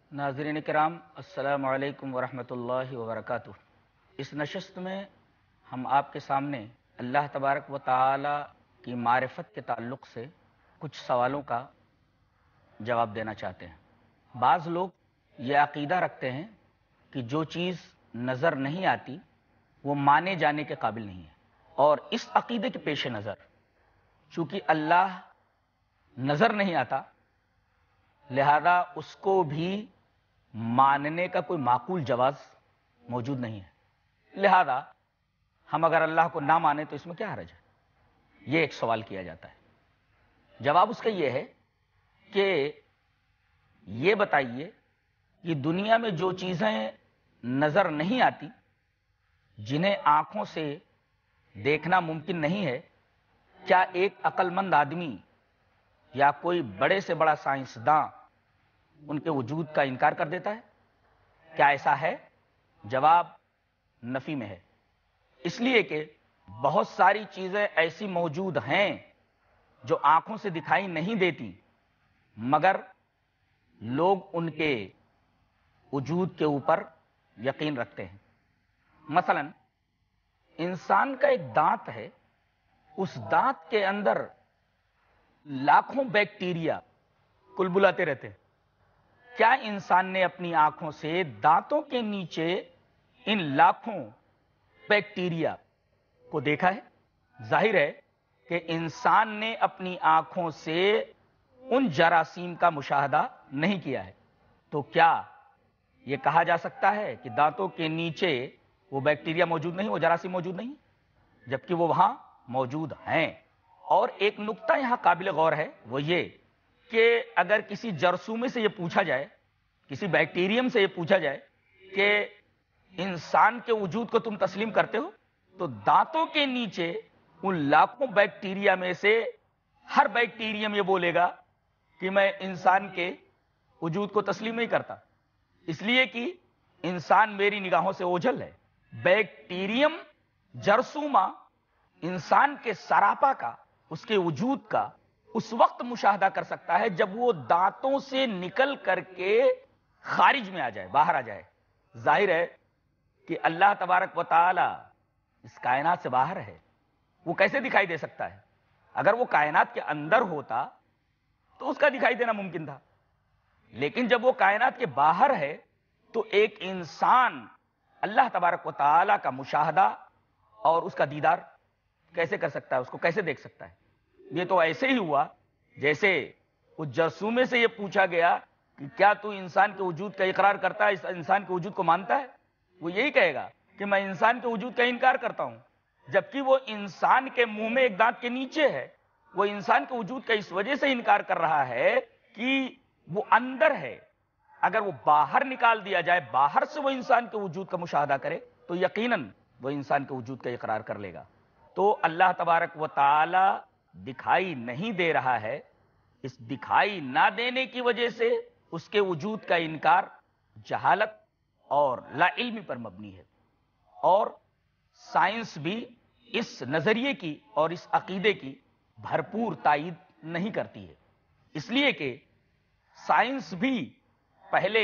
नाज़रीन किराम, अस्सलामु अलैकुम वरहमतुल्लाहि वबरकातुह। इस नशस्त में हम आपके सामने अल्लाह तबारक व तआला की मारिफत के ताल्लुक़ से कुछ सवालों का जवाब देना चाहते हैं। बाज़ लोग ये अक़ीदा रखते हैं कि जो चीज़ नज़र नहीं आती वो माने जाने के काबिल नहीं है, और इस अक़ीदे के पेश नज़र चूँकि अल्लाह नज़र नहीं आता, लिहाजा उसको भी मानने का कोई माकूल जवाज़ मौजूद नहीं है। लिहाजा हम अगर अल्लाह को ना माने तो इसमें क्या हर्ज है? ये एक सवाल किया जाता है। जवाब उसका ये है कि ये बताइए कि दुनिया में जो चीज़ें नज़र नहीं आती, जिन्हें आंखों से देखना मुमकिन नहीं है, क्या एक अक्लमंद आदमी या कोई बड़े से बड़ा साइंसदां उनके वजूद का इनकार कर देता है? क्या ऐसा है? जवाब नफी में है। इसलिए कि बहुत सारी चीजें ऐसी मौजूद हैं जो आंखों से दिखाई नहीं देती, मगर लोग उनके वजूद के ऊपर यकीन रखते हैं। मसलन इंसान का एक दांत है, उस दांत के अंदर लाखों बैक्टीरिया कुलबुलाते रहते हैं। क्या इंसान ने अपनी आंखों से दांतों के नीचे इन लाखों बैक्टीरिया को देखा है? जाहिर है कि इंसान ने अपनी आंखों से उन जरासीम का मुशाहदा नहीं किया है। तो क्या यह कहा जा सकता है कि दांतों के नीचे वो बैक्टीरिया मौजूद नहीं, वो जरासीम मौजूद नहीं, जबकि वो वहां मौजूद हैं? और एक नुक्ता यहां काबिल गौर है, वो ये कि अगर किसी जरसूमे से यह पूछा जाए, किसी बैक्टीरियम से यह पूछा जाए कि इंसान के वजूद को तुम तस्लीम करते हो, तो दांतों के नीचे उन लाखों बैक्टीरिया में से हर बैक्टीरियम यह बोलेगा कि मैं इंसान के वजूद को तस्लीम नहीं करता, इसलिए कि इंसान मेरी निगाहों से ओझल है। बैक्टीरियम जरसूमा इंसान के सरापा का, उसके वजूद का उस वक्त मुशाहदा कर सकता है जब वो दांतों से निकल करके खारिज में आ जाए, बाहर आ जाए। जाहिर है कि अल्लाह तबारक व तआला इस कायनात से बाहर है, वो कैसे दिखाई दे सकता है? अगर वो कायनात के अंदर होता तो उसका दिखाई देना मुमकिन था, लेकिन जब वो कायनात के बाहर है तो एक इंसान अल्लाह तबारक व तआला का मुशाहदा और उसका दीदार कैसे कर सकता है? उसको कैसे देख सकता है? ये तो ऐसे ही हुआ जैसे उस जरसूमे से ये पूछा गया कि क्या तू इंसान के वजूद का इकरार करता है, इस इंसान के वजूद को मानता है? वो यही कहेगा कि मैं इंसान के वजूद का इनकार करता हूं, जबकि वो इंसान के मुंह में एक दांत के नीचे है। वो इंसान के वजूद का इस वजह से इनकार कर रहा है कि वो अंदर है। अगर वो बाहर निकाल दिया जाए, बाहर से वो इंसान के वजूद का मुशाहदा करे, तो यकीनन वो इंसान के वजूद का इकरार कर लेगा। तो अल्लाह तबारक व तआला दिखाई नहीं दे रहा है, इस दिखाई ना देने की वजह से उसके वजूद का इनकार जहालत और लाइल्मी पर मबनी है। और साइंस भी इस नजरिए की और इस अकीदे की भरपूर तायीद नहीं करती है, इसलिए कि साइंस भी पहले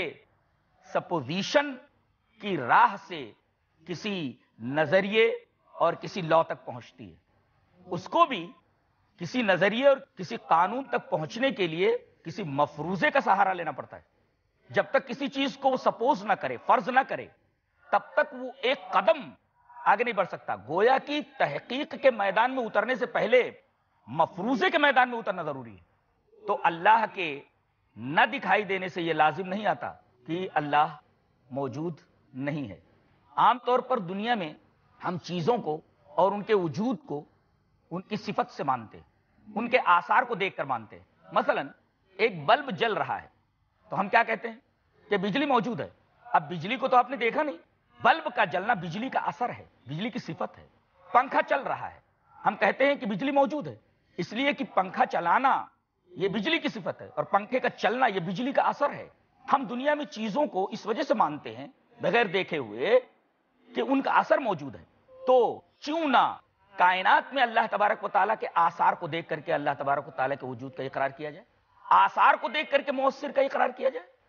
सपोजिशन की राह से किसी नजरिए और किसी लॉ तक पहुंचती है। उसको भी किसी नजरिए और किसी कानून तक पहुंचने के लिए किसी मफरूजे का सहारा लेना पड़ता है। जब तक किसी चीज को वो सपोज ना करे, फर्ज ना करे, तब तक वो एक कदम आगे नहीं बढ़ सकता। गोया कि तहकीक के मैदान में उतरने से पहले मफरूजे के मैदान में उतरना जरूरी है। तो अल्लाह के न दिखाई देने से यह लाजिम नहीं आता कि अल्लाह मौजूद नहीं है। आमतौर पर दुनिया में हम चीजों को और उनके वजूद को उनकी सिफत से मानते, उनके आसार को देखकर मानते। मसलन एक बल्ब जल रहा है तो हम क्या कहते हैं कि बिजली मौजूद है। अब बिजली को तो आपने देखा नहीं, बल्ब का जलना बिजली का असर है, बिजली की सिफत है। पंखा चल रहा है, हम कहते हैं कि बिजली मौजूद है, इसलिए कि पंखा चलाना यह बिजली की सिफत है और पंखे का चलना यह बिजली का असर है। हम दुनिया में चीजों को इस वजह से मानते हैं बगैर देखे हुए कि उनका असर मौजूद है। तो क्यों ना कायनात में अल्लाह तबारक व तआला के आसार को देख करके अल्लाह तबारक व तआला के वजूद का इकरार किया जाए, आसार को देख करके मुअस्सिर का इकरार किया जाए।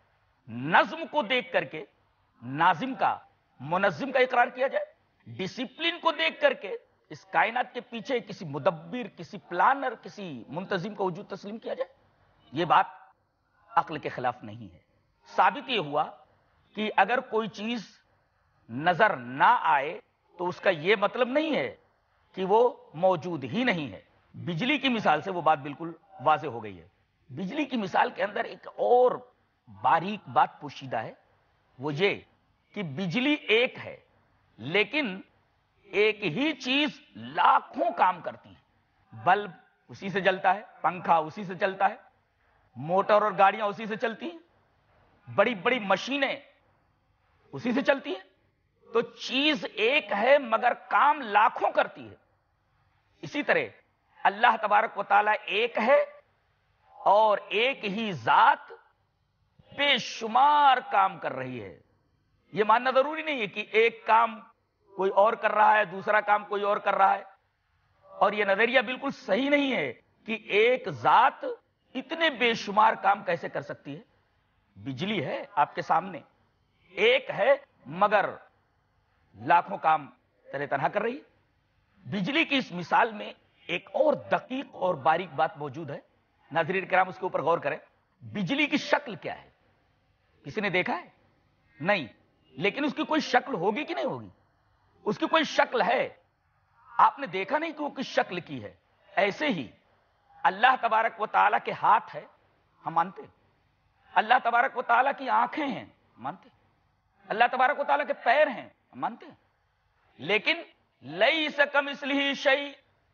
نظم کو دیکھ کر کے ناظم کا، منظم کا اقرار کیا جائے، ڈسپلن کو دیکھ کر کے اس کائنات کے پیچھے کسی مدبر، کسی پلانر، کسی منتظم کا وجود تسلیم کیا جائے، یہ بات عقل کے خلاف نہیں ہے۔ ثابت یہ ہوا کہ اگر کوئی چیز نظر نہ آئے تو اس کا یہ مطلب نہیں ہے کہ وہ موجود ہی نہیں ہے۔ بجلی کی مثال سے وہ بات بالکل واضح ہو گئی ہے۔ بجلی کی مثال کے اندر ایک اور باریک بات پوشیدہ ہے، وہ یہ کہ بجلی ایک ہے لیکن ایک ہی چیز لاکھوں کام کرتی ہے۔ بلب اسی سے جلتا ہے، پنکھا اسی سے چلتا ہے، موٹر اور گاڑیاں اسی سے چلتی ہیں، بڑی بڑی مشینیں اسی سے چلتی ہیں۔ تو چیز ایک ہے مگر کام لاکھوں کرتی ہے۔ اسی طرح اللہ تبارک و تعالیٰ ایک ہے اور ایک ہی ذات بے شمار کام کر رہی ہے۔ یہ ماننا ضروری نہیں ہے کہ ایک کام کوئی اور کر رہا ہے، دوسرا کام کوئی اور کر رہا ہے، اور یہ نظریہ بالکل صحیح نہیں ہے کہ ایک ذات اتنے بے شمار کام کیسے کر سکتی ہے۔ بجلی ہے آپ کے سامنے، ایک ہے مگر لاکھوں کام تنہا کر رہی ہے۔ بجلی کی اس مثال میں ایک اور دقیق اور باریک بات موجود ہے، ناظرین کرام اس کے اوپر غور کریں۔ بجلی کی شکل کیا ہے؟ کسی نے دیکھا ہے؟ نہیں، لیکن اس کی کوئی شکل ہوگی کہ نہیں ہوگی؟ اس کی کوئی شکل ہے۔ آپ نے دیکھا نہیں کہ وہ کس شکل کی ہے۔ ایسے ہی اللہ تبارک و تعالیٰ کے ہاتھ ہے، ہم مانتے ہیں۔ اللہ تبارک و تعالیٰ کی آنکھیں ہیں، مانتے ہیں۔ اللہ تبارک و تعالیٰ کے پیر ہیں، ہم مانتے ہیں۔ لیکن لیس کمثلہ شیء،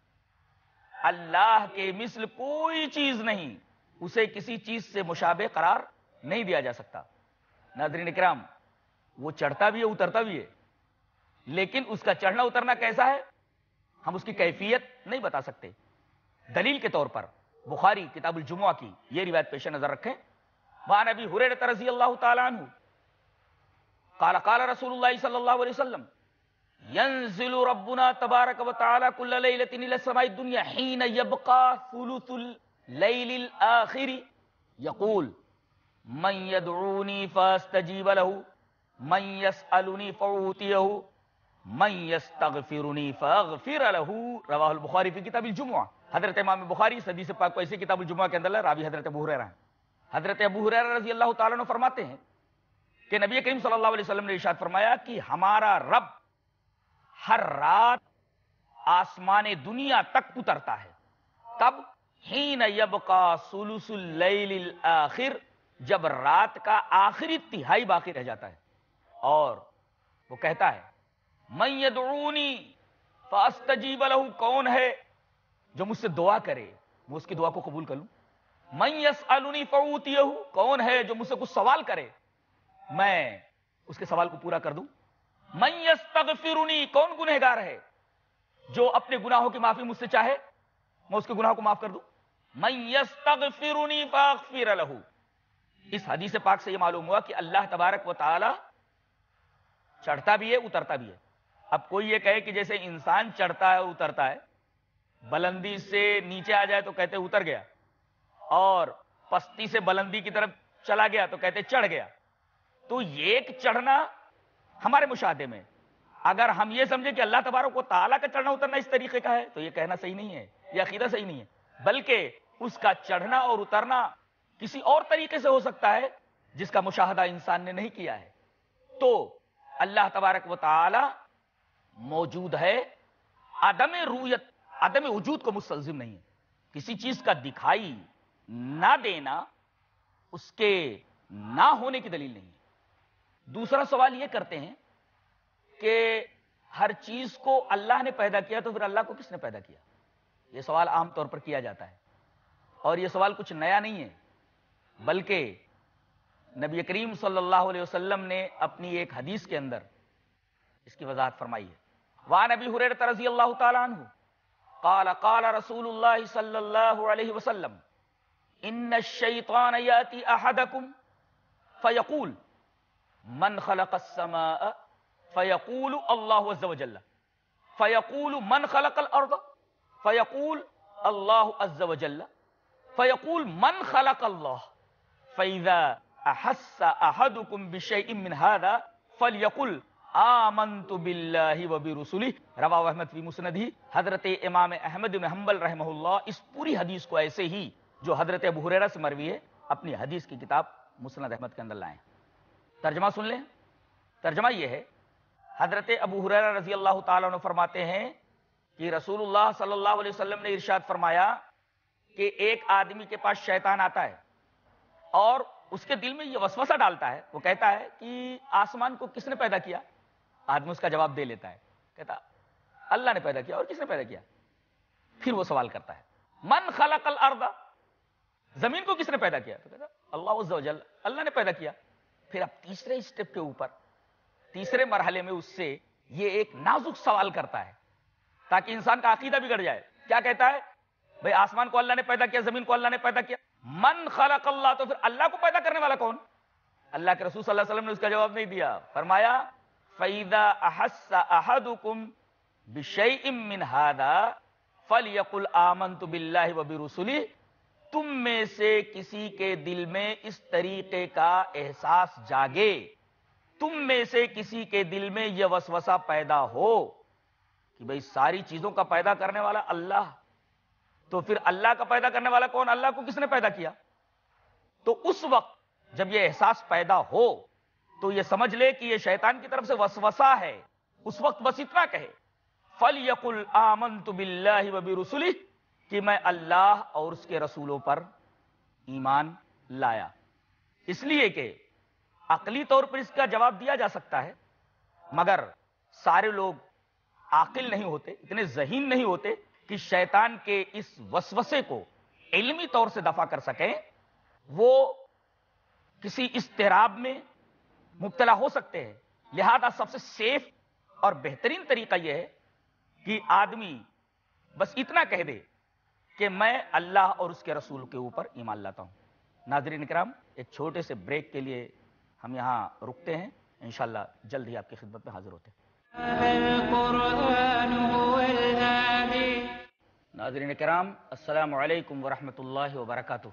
اللہ کے مثل کوئی چیز نہیں، اسے کسی چیز سے مشابہ قرار نہیں دیا جا سکتا۔ ناظرین اکرام، وہ چڑھتا بھی ہے، اترتا بھی ہے، لیکن اس کا چڑھنا اترنا کیسا ہے ہم اس کی کیفیت نہیں بتا سکتے۔ دلیل کے طور پر بخاری کتاب الجمعہ کی یہ روایت پیش نظر رکھیں، وعن ابی ہریرہ رضی اللہ تعالی عنہ قال قال رسول اللہ صلی اللہ علیہ وسلم ينزل ربنا تبارک و تعالی كل لیلۃ الى السماء الدنيا حين يبقى ثلث الليل الآخر يقول من يدعوني فاستجیب له، من يسألني فأعطيه، من يستغفرني فاغفر له، رواہ البخاری فی کتاب الجمعہ۔ حضرت امام بخاری اس حدیث پاک کو ایسے کتاب الجمعہ کے اندر راوی حضرت ابو ہریرہ ہیں۔ حضرت ابو ہریرہ رضی اللہ تعالیٰ عنہ فرماتے ہیں کہ نبی کریم صلی اللہ علیہ وسلم نے ارشاد فرمایا کہ ہمارا رب ہر رات آسمان دنیا تک اترتا ہے۔ کب؟ حین یبقى ثلث اللیل الآخر، جب رات کا آخری تہائی باقی رہ جاتا ہے، اور وہ کہتا ہے من یدعونی فاستجیب لہ، کون ہے جو مجھ سے دعا کرے میں اس کی دعا کو قبول کر لوں۔ من یسألنی فأعطیہ، کون ہے جو مجھ سے کچھ سوال کرے میں اس کے سوال کو پورا کر دوں۔ من یستغفرنی، کون گنہگار ہے جو اپنے گناہوں کی معافی مجھ سے چاہے میں اس کے گناہوں کو معاف کر دوں۔ من یستغفرنی فاغفر لہ۔ اس حدیث پاک سے یہ معلوم ہوا کہ اللہ تبارک و تعالی چڑھتا بھی ہے، اترتا بھی ہے۔ اب کوئی یہ کہے کہ جیسے انسان چڑھتا ہے اور اترتا ہے، بلندی سے نیچے آ جائے تو کہتے اتر گیا، اور پستی سے بلندی کی طرف چلا گیا تو کہتے چڑھ گیا، تو یہ ایک چڑھنا ہمارے مشاہدے میں، اگر ہم یہ سمجھیں کہ اللہ تبارک و تعالیٰ کا چڑھنا اترنا اس طریقے کا ہے تو یہ کہنا صحیح نہیں ہے، یہ عقیدہ صحیح نہیں ہے، بلکہ اس کا چڑھنا اور اترنا کسی اور طریقے سے ہو سکتا ہے جس کا مشاہدہ انسان نے نہیں کیا ہے۔ تو اللہ تبارک و تعالی موجود ہے، عدم رویت، عدم وجود کو مستلزم نہیں ہے۔ کسی چیز کا دکھائی نہ دینا اس کے نہ ہونے کی دلیل نہیں ہے۔ دوسرا سوال یہ کرتے ہیں کہ ہر چیز کو اللہ نے پیدا کیا تو پھر اللہ کو کس نے پیدا کیا؟ یہ سوال عام طور پر کیا جاتا ہے، اور یہ سوال کچھ نیا نہیں ہے، بلکہ نبی کریم صلی اللہ علیہ وسلم نے اپنی ایک حدیث کے اندر اس کی وضاحت فرمائی ہے۔ وعن ابی ہریرہ رضی اللہ تعالی عنہ قال قال رسول اللہ صلی اللہ علیہ وسلم ان الشیطان یاتی احدکم فیقول من خلق السماء فیقول اللہ عز وجل فیقول من خلق الارض فیقول اللہ عز وجل فیقول من خلق اللہ فاذا احس احدکم بشیء من هذا فلیقل آمنت باللہ وبرسلہ رواہ احمد فی مسندہ. حضرت امام احمد بن حنبل رحمہ اللہ اس پوری حدیث کو ایسے ہی جو حضرت ابو ہریرہ سے مروی ہے اپنی حدیث کی کتاب مسند احمد کے اندر لائیں. ترجمہ سن لیں. ترجمہ یہ ہے، حضرت ابو ہریرہ رضی اللہ تعالیٰ عنہ فرماتے ہیں کہ رسول اللہ صلی اللہ علیہ وسلم نے ارشاد فرمایا کہ ایک آدمی کے پاس شیطان آتا ہے اور اس کے دل میں یہ وسوسہ ڈالتا ہے. وہ کہتا ہے کہ آسمان کو کس نے پیدا کیا؟ آدمی اس کا جواب دے لیتا ہے، کہتا اللہ نے پیدا کیا. اور کس نے پیدا کیا؟ پھر وہ سوال کرتا ہے من خلق الارض، زمین کو کس نے پیدا کیا؟ تو کہتا اللہ عز و جل، اللہ نے پیدا کیا. پھر اب تیسرے اسٹیپ کے اوپر، تیسرے مرحلے میں اس سے یہ ایک نازک سوال کرتا ہے تاکہ انسان کا عقیدہ بگڑ جائے. کیا کہتا ہے؟ بھئی آسمان کو اللہ نے پیدا کیا، زمین کو اللہ نے پیدا کیا. من خلق اللہ، تو پھر اللہ کو پیدا کرنے والا کون؟ اللہ کے رسول صلی اللہ علیہ وسلم نے اس کا جواب نہیں دیا. فرمایا فَإِذَا أَحَسَّ أَحَدُكُمْ بِشَيْءٍ مِّنْ هَذَا فَلْيَقُلْ آمَنْتُ بِاللَّهِ وَبِرُسُلِهِ. تم میں سے کسی کے دل میں اس طریقے کا احساس جاگے، تم میں سے کسی کے دل میں یہ وسوسہ پیدا ہو کہ بھئی ساری چیزوں کا پیدا کرنے والا اللہ، تو پھر اللہ کا پیدا کرنے والا کون؟ اللہ کو کس نے پیدا کیا؟ تو اس وقت جب یہ احساس پیدا ہو تو یہ سمجھ لے کہ یہ شیطان کی طرف سے وسوسہ ہے. اس وقت بس اتنا کہے فَلْيَقُلْ آمَنْتُ بِاللَّهِ وَبِرُسُلِهِ کہ میں اللہ اور اس کے رسولوں پر ایمان لایا. اس لیے کہ عقلی طور پر اس کا جواب دیا جا سکتا ہے، مگر سارے لوگ عاقل نہیں ہوتے، اتنے ذہین نہیں ہوتے کہ شیطان کے اس وسوسے کو علمی طور سے دفع کر سکیں. وہ کسی اضطراب میں مبتلا ہو سکتے ہیں. لہذا سب سے سیف اور بہترین طریقہ یہ ہے کہ آدمی بس اتنا کہہ دے کہ میں اللہ اور اس کے رسول کے اوپر ایمان لاتا ہوں. ناظرین اکرام، ایک چھوٹے سے بریک کے لیے ہم یہاں رکتے ہیں. انشاءاللہ جلد ہی آپ کی خدمت میں حاضر ہوتے ہیں. ناظرین اکرام، السلام علیکم ورحمۃ اللہ وبرکاتہ.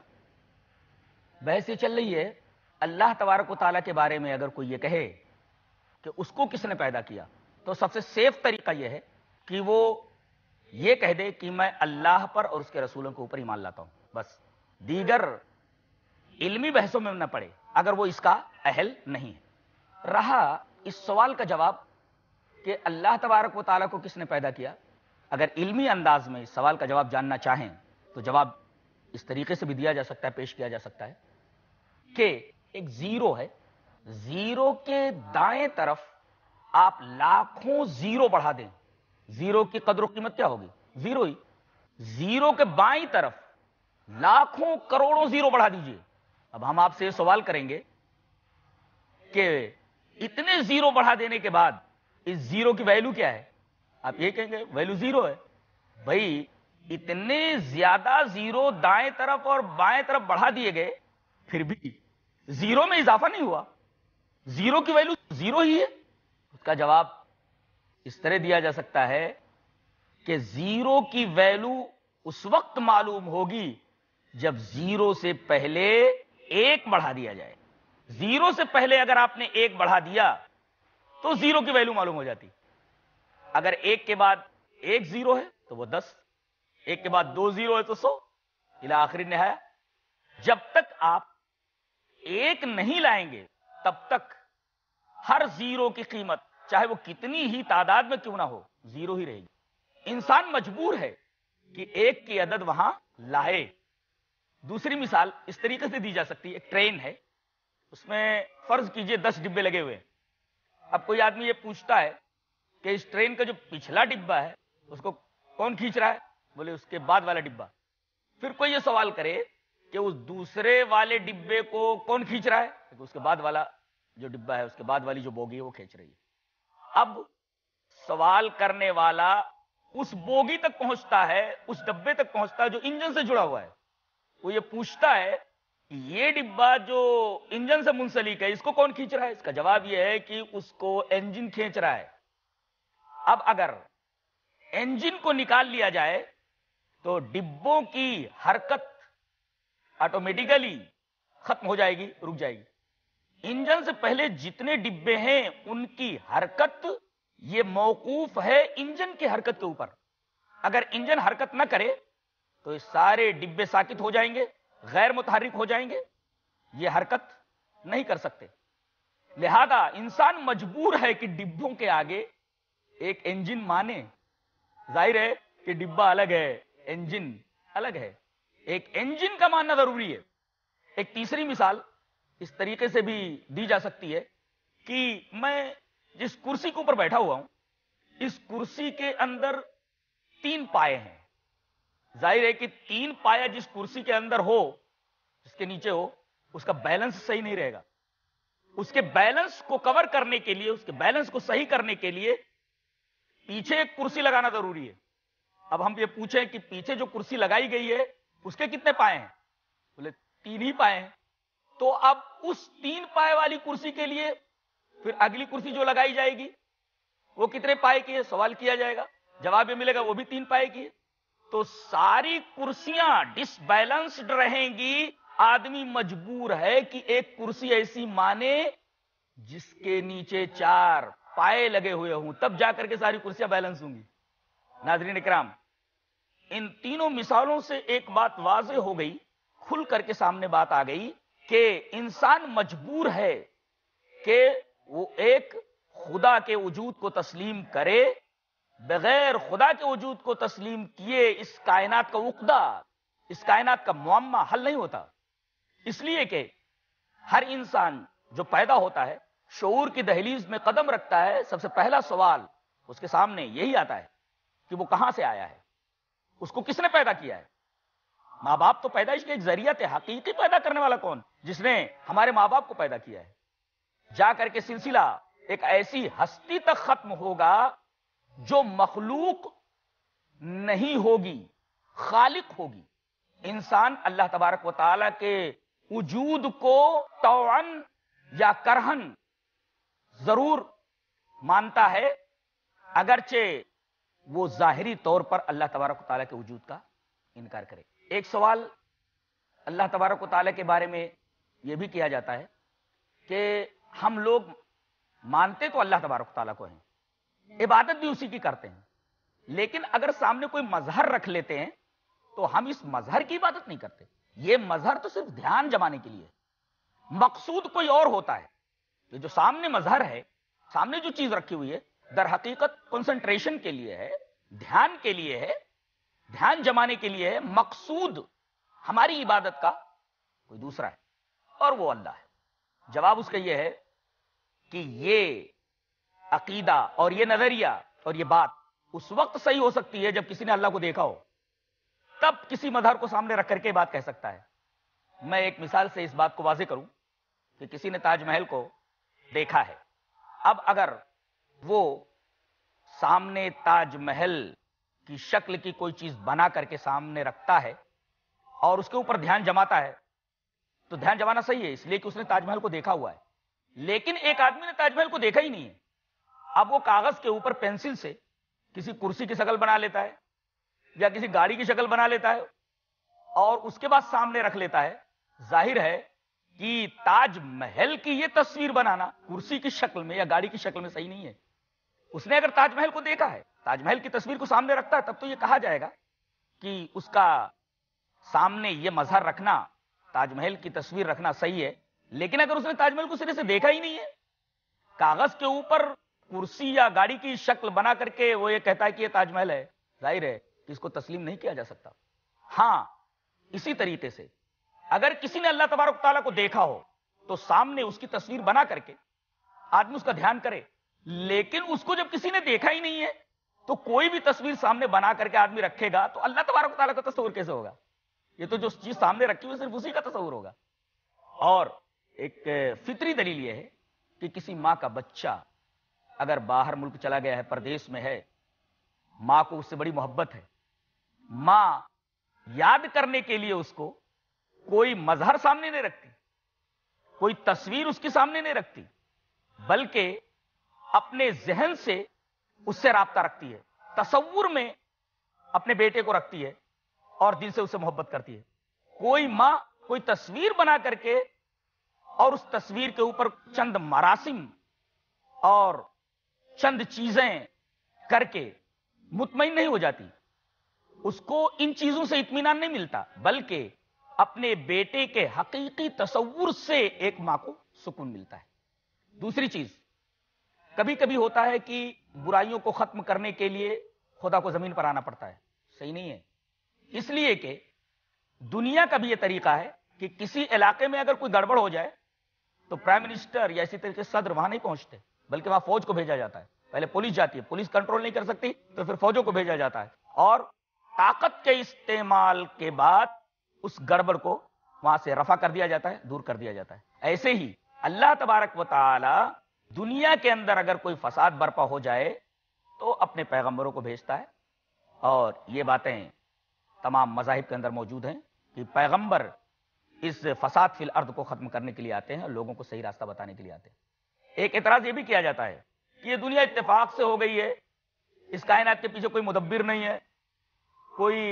بحث یہ چل رہی ہے اللہ تبارک و تعالیٰ کے بارے میں. اگر کوئی یہ کہے کہ اس کو کس نے پیدا کیا تو سب سے سیف طریقہ یہ ہے کہ وہ یہ کہہ دے کہ میں اللہ پر اور اس کے رسولوں کے اوپر ایمان لاتا ہوں. بس دیگر علمی بحثوں میں نہ پڑے اگر وہ اس کا اہل نہیں ہے. رہا اس سوال کا جواب کہ اللہ تبارک و تعالیٰ کو کس نے پیدا کیا، اگر علمی انداز میں اس سوال کا جواب جاننا چاہیں تو جواب اس طریقے سے بھی دیا جا سکتا ہے، پیش کیا جا سکتا ہے کہ ایک زیرو ہے، زیرو کے دائیں طرف آپ لاکھوں زیرو بڑھا دیں، زیرو کی قدر و قیمت کیا ہوگی؟ زیرو ہی. زیرو کے بائیں طرف لاکھوں کروڑوں زیرو بڑھا دیجئے. اب ہم آپ سے یہ سوال کریں گے کہ اتنے زیرو بڑھا دینے کے بعد اس زیرو کی ویلیو کیا ہے؟ آپ یہ کہیں گے ویلیو زیرو ہے. بھائی اتنے زیادہ زیرو دائیں طرف اور بائیں طرف بڑھا دیے گئے پھر بھی زیرو میں اضافہ نہیں ہوا، زیرو کی ویلیو زیرو ہی ہے. اس کا جواب اس طرح دیا جا سکتا ہے کہ زیرو کی ویلیو اس وقت معلوم ہوگی جب زیرو سے پہلے ایک بڑھا دیا جائے. زیرو سے پہلے اگر آپ نے ایک بڑھا دیا تو زیرو کی ویلیو معلوم ہو جاتی. اگر ایک کے بعد ایک زیرو ہے تو وہ 10، ایک کے بعد 2 زیرو ہے تو 100 الی آخری نہایا. جب تک آپ ایک نہیں لائیں گے تب تک ہر زیرو کی قیمت چاہے وہ کتنی ہی تعداد میں کیوں نہ ہو زیرو ہی رہے گی. انسان مجبور ہے کہ ایک کی عدد وہاں لائے. دوسری مثال اس طریقے سے دی جا سکتی ہے، ایک ٹرین ہے، اس میں فرض کیجئے 10 ڈبے لگے ہوئے ہیں. اب کوئی آدمی یہ پوچھتا ہے کہ اس ٹرین کا جو پچھلا ڈبہ ہے اس کو کون کھینچ رہا ہے؟ بولے اس کے بعد والا ڈبہ. پھر کوئی یہ سوال کرے کہ اس دوسرے والے ڈبے کو کون کھینچ رہا ہے؟ اس کے بعد والا جو ڈبہ ہے، اس کے بعد والی جو بوگی ہے وہ کھینچ رہی ہے. اب سوال کرنے والا اس بوگی تک پہنچتا ہے، اس ڈبے تک پہنچتا ہے جو انجن سے جڑا ہوا ہے. وہ یہ پوچھتا ہے کہ یہ ڈبہ جو انجن سے منسلک ہے اس کو کون کھینچ رہا ہے؟ اس کا جواب یہ ہے کہ اس کو انجن کھینچ رہا ہے. اب اگر انجن کو نکال لیا جائے تو ڈبوں کی حرکت آٹومیٹیکلی ختم ہو جائے گی، رک جائے گی. انجن سے پہلے جتنے ڈبے ہیں ان کی حرکت یہ موقوف ہے انجن کی حرکت کے اوپر. اگر انجن حرکت نہ کرے تو یہ سارے ڈبے ساکت ہو جائیں گے, غیر متحرک ہو جائیں گے, یہ حرکت نہیں کر سکتے. لہذا انسان مجبور ہے کہ ڈبوں کے آگے ایک انجن مانے. ظاہر ہے کہ ڈبہ الگ ہے, انجن الگ ہے, ایک انجن کا ماننا ضروری ہے. ایک تیسری مثال اس طریقے سے بھی دی جا سکتی ہے کہ میں جس کرسی کے اوپر بیٹھا ہوا ہوں, اس کرسی کے اندر 3 پائے ہیں. ظاہر ہے کہ 3 پایا جس کرسی کے اندر ہو, جس کے نیچے ہو, اس کا بیلنس صحیح نہیں رہے گا. اس کے بیلنس کو کور کرنے کے لیے, اس کے بیلنس کو صحیح کرنے کے لیے پیچھے ایک کرسی لگانا ضروری ہے. اب ہم یہ پوچھیں کہ پیچھے جو کرسی لگائی گئی ہے اس کے کتنے پائے ہیں؟ بولے 3 ہی پائے ہیں. تو اب اس 3 پائے والی کرسی کے لیے پھر اگلی کرسی جو لگائی جائے گی وہ کتنے پائے کی ہے؟ سوال کیا جائے گا, جواب یہ ملے گا وہ بھی 3 پائے کی ہے. تو ساری کرسیاں ڈس بیلنسڈ رہیں گی. آدمی مجبور ہے کہ ایک کرسی ایسی مانے جس کے نیچے 4 پائے لگے ہوئے ہوں, تب جا کر کے ساری کرسیاں بیلنس ہوں گی. ناظرین اکرام, ان تینوں مثالوں سے ایک بات واضح ہو گئی, کھل کر کے سامنے بات آ گئی کہ انسان مجبور ہے کہ وہ ایک خدا کے وجود کو تسلیم کرے. بغیر خدا کے وجود کو تسلیم کیے اس کائنات کا عقدہ, اس کائنات کا معمہ حل نہیں ہوتا. اس لیے کہ ہر انسان جو پیدا ہوتا ہے, شعور کی دہلیز میں قدم رکھتا ہے, سب سے پہلا سوال اس کے سامنے یہی آتا ہے کہ وہ کہاں سے آیا ہے, اس کو کس نے پیدا کیا ہے. ماں باپ تو پیدائش کے ایک ذریعہ تھے, حقیقی پیدا کرنے والا کون؟ جس نے ہمارے ماں باپ کو پیدا کیا ہے. جا کر کے سلسلہ ایک ایسی ہستی تک ختم ہوگا جو مخلوق نہیں ہوگی, خالق ہوگی. انسان اللہ تبارک و تعالی کے وجود کو طوعاً یا کرہن ضرور مانتا ہے, اگرچہ وہ ظاہری طور پر اللہ تبارک و تعالی کے وجود کا انکار کرے. ایک سوال اللہ تبارک و تعالی کے بارے میں یہ بھی کیا جاتا ہے کہ ہم لوگ مانتے تو اللہ تبارک و تعالی کو ہیں, عبادت بھی اسی کی کرتے ہیں, لیکن اگر سامنے کوئی مظہر رکھ لیتے ہیں تو ہم اس مظہر کی عبادت نہیں کرتے. یہ مظہر تو صرف دھیان جمانے کے لیے, مقصود کوئی اور ہوتا ہے. یہ جو سامنے مظہر ہے, سامنے جو چیز رکھی ہوئی ہے, در حقیقت کنسنٹریشن کے لیے ہے, دھیان کے لیے ہے, دھیان جمانے کے لیے ہے. مقصود ہماری عبادت کا کوئی دوسرا ہے اور وہ اللہ ہے. جواب اس کا یہ ہے کہ یہ عقیدہ اور یہ نظریہ اور یہ بات اس وقت صحیح ہو سکتی ہے جب کسی نے اللہ کو دیکھا ہو, تب کسی مظہر کو سامنے رکھ کر کے بات کہہ سکتا ہے. میں ایک مثال سے اس بات کو واضح کروں کہ کسی نے تاج محل کو دیکھا ہے. اب اگر وہ سامنے تاج محل کی شکل کی کوئی چیز بنا کر کے سامنے رکھتا ہے اور اس کے اوپر دھیان جماتا ہے تو دھیان جمانا صحیح ہے, اس لیے کہ اس نے تاج محل کو دیکھا ہوا ہے. لیکن ایک آدمی نے تاج محل کو دیکھا ہی نہیں ہے, اب وہ کاغذ کے اوپر پینسل سے کسی کرسی کی شکل بنا لیتا ہے یا کسی گاڑی کی شکل بنا لیتا ہے اور اس کے بعد سامنے رکھ لیتا ہے. ظاہر ہے کہ تاج محل کی یہ تصویر بنانا کرسی کی شکل میں یا گاڑی کی شکل میں صحیح نہیں ہے. اس نے اگر تاج محل کو دیکھا ہے, تاج محل کی تصویر کو سامنے رکھتا ہے, تب تو یہ کہا جائے گا کہ اس کا سامنے یہ مظہر رکھنا, تاج محل کی تصویر رکھنا صحیح ہے. لیکن اگر اس نے تاج محل کو سرے سے دیکھا ہی نہیں ہے, کاغذ کے اوپر کرسی یا گاڑی کی شکل بنا کر کے وہ یہ کہتا ہے کہ یہ تاج محل ہے, ظاہر ہے کہ اس کو تسلیم نہیں کیا جا سکتا. ہاں, اسی طریقے سے اگر کسی نے اللہ تبارک تعالیٰ کو دیکھا ہو تو سامنے اس کی تصویر بنا کر کے آدمی اس کا دھیان کرے, لیکن اس کو جب کسی نے دیکھا ہی نہیں ہے تو کوئی بھی تصویر سامنے بنا کر کے آدمی رکھے گا تو اللہ تبارک تعالیٰ کا تصور کیسے ہوگا؟ یہ تو جو چیز سامنے رکھی ہوئی صرف اسی کا تصور ہوگا. اور ایک فطری دلیل یہ ہے کہ کسی ماں کا بچہ اگر باہر ملک چلا گیا ہے, پردیس میں ہے, ماں کو اس سے بڑی محبت ہے, ماں یاد کرنے کے لیے اس کو کوئی مظہر سامنے نہیں رکھتی, کوئی تصویر اس کے سامنے نہیں رکھتی, بلکہ اپنے ذہن سے اس سے رابطہ رکھتی ہے, تصور میں اپنے بیٹے کو رکھتی ہے اور دل سے اسے محبت کرتی ہے. کوئی ماں کوئی تصویر بنا کر کے اور اس تصویر کے اوپر چند مراسم اور چند چیزیں کر کے مطمئن نہیں ہو جاتی. اس کو ان چیزوں سے اطمینان نہیں ملتا، بلکہ اپنے بیٹے کے حقیقی تصور سے ایک ماں کو سکون ملتا ہے. دوسری چیز، کبھی کبھی ہوتا ہے کہ برائیوں کو ختم کرنے کے لیے خدا کو زمین پر آنا پڑتا ہے. صحیح نہیں ہے، اس لیے کہ دنیا کا بھی یہ طریقہ ہے کہ کسی علاقے میں اگر کوئی گڑبڑ ہو جائے تو پرائم منسٹر یا اسی طریقے سے صدر وہاں نہیں پہنچتے، بلکہ وہاں فوج کو بھیجا جاتا ہے. پہلے پولیس جاتی ہے، پولیس کنٹرول نہیں کر سکتی تو پھر فوجوں کو بھیجا جاتا ہے، اور طاقت کے استعمال کے بعد اس گڑبڑ کو وہاں سے رفع کر دیا جاتا ہے، دور کر دیا جاتا ہے. ایسے ہی اللہ تبارک و تعالی دنیا کے اندر اگر کوئی فساد برپا ہو جائے تو اپنے پیغمبروں کو بھیجتا ہے. اور یہ باتیں تمام مذاہب کے اندر موجود ہیں کہ پیغمبر اس فساد فی الارض کو ختم کرنے کے لیے آتے ہیں اور لوگوں کو صحیح راستہ بتانے کے لیے آتے ہیں. ایک اعتراض یہ بھی کیا جاتا ہے کہ یہ دنیا اتفاق سے ہو گئی ہے، اس کائنات کے پیچھے کوئی مدبر نہیں ہے، کوئی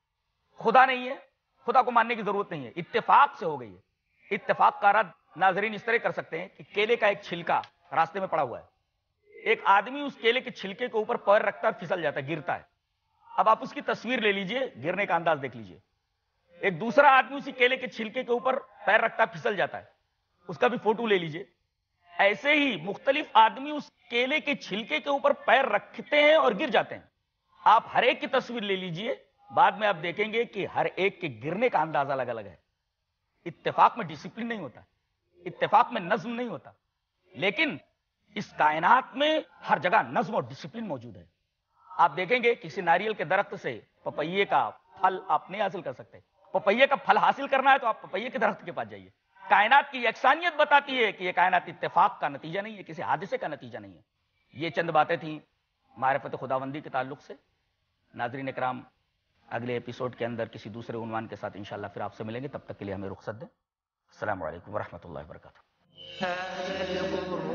خدا نہیں ہے، خدا کو ماننے کی ضرورت نہیں ہے، اتفاق سے ہو گئی ہے. اتفاق کا رد ناظرین اس طرح کر سکتے ہیں کہ کیلے کا ایک چھلکا راستے میں پڑا ہوا ہے، ایک آدمی اس کیلے کے چھلکے کے اوپر پیر رکھتا ہے، پھسل جاتا ہے، گرتا ہے. اب آپ اس کی تصویر لے لیجئے، گرنے کا انداز دیکھ لیجئے. ایک دوسرا آدمی اسی کیلے کے چھلکے کے اوپر پیر رکھتا ہے، پھسل جاتا ہے، اس کا بھی فوٹو لے لیجئے. ایسے ہی مختلف آدمی اس کیلے کے چھلکے کے اوپر پیر رکھتے ہیں اور گر جاتے ہیں. آپ ہر ایک کی تصویر لے لیجئے، بعد میں آپ دیکھیں گے کہ ہر ایک کے گرنے کا انداز الگ الگ ہے. اتفاق میں ڈسپلن نہیں ہوتا، اتفاق میں نظم نہیں ہوتا، لیکن اس کائنات میں ہر جگہ نظم اور ڈسپلن موجود ہے. آپ دیکھیں گے کسی ناریل کے درخت سے پپیے کا پھل آپ نہیں حاصل کر سکتے. پپیے کا پھل حاصل کرنا ہے تو آپ پپیے کے درخت کے پاس جائیے. کائنات کی یکسانیت بتاتی ہے کہ یہ کائنات اتفاق کا نتیجہ نہیں ہے، کسی حادثے کا نتیجہ نہیں ہے. یہ چند باتیں تھیں معرفت خداوندی کے تعلق سے. ناظرین اکرام، اگلے ایپیسوڈ کے اندر کسی دوسرے عنوان کے ساتھ انشاءاللہ پھر آپ سے ملیں گے. تب تک کے لیے ہمیں رخصت دیں. السلام علیکم ورحمۃ اللہ وبرکاتہ.